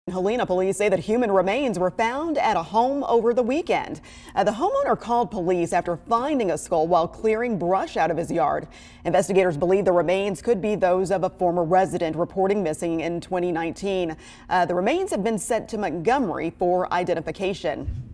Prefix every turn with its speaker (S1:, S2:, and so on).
S1: Helena police say that human remains were found at a home over the weekend. The homeowner called police after finding a skull while clearing brush out of his yard. Investigators believe the remains could be those of a former resident reporting missing in 2019. The remains have been sent to Montgomery for identification.